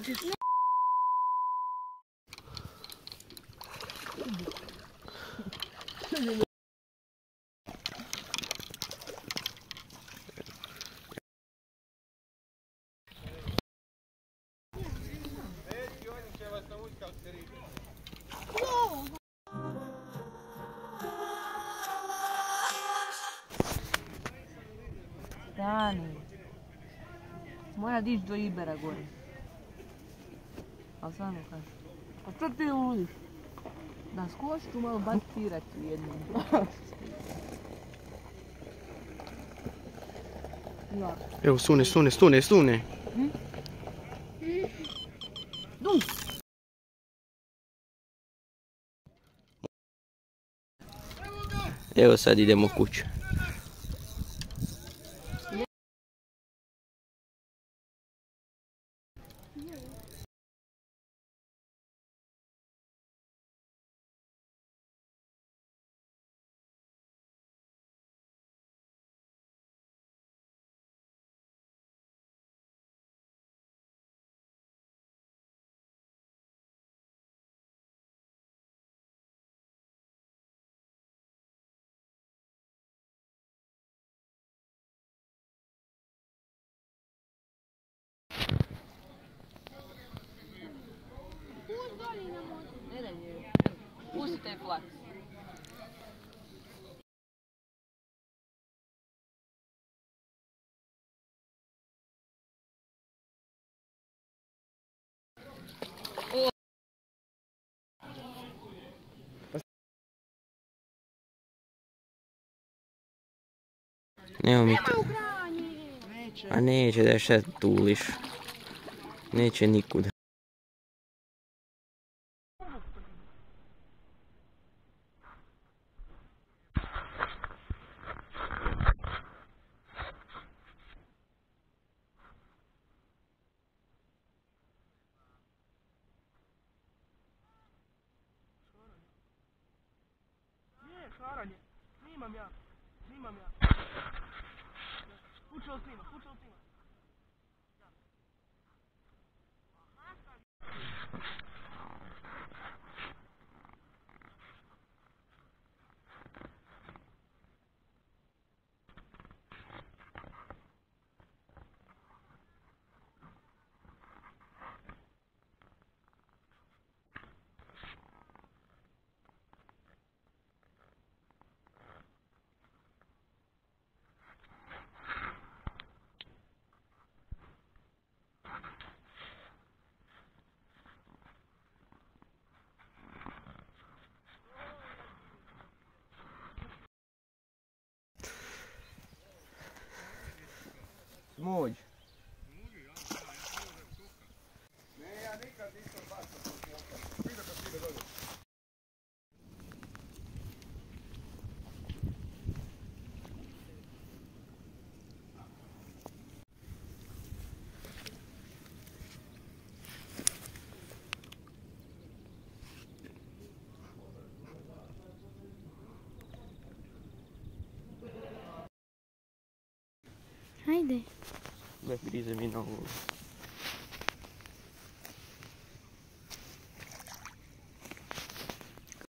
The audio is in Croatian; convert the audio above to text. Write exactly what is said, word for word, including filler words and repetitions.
Stani. Mora dići do Ibera gore. A samo kaže. Pa što ti uliš? Da skoči tu malo batirati u jednom. Evo, sune, sune, stune, stune. Hm? Dum! Evo sad idemo kući. Ne da je. Pusti taj flaks. Nemo mi to. A neće da šta tuliš. Neće nikuda. Šaranje, snimam ja, snimam ja. Počeo snima, počeo snima. Mođ. Ne, ja nikad nisam bacao to smoka. Vidio kad ide dolje. Hajde. Da grize mi na ovo.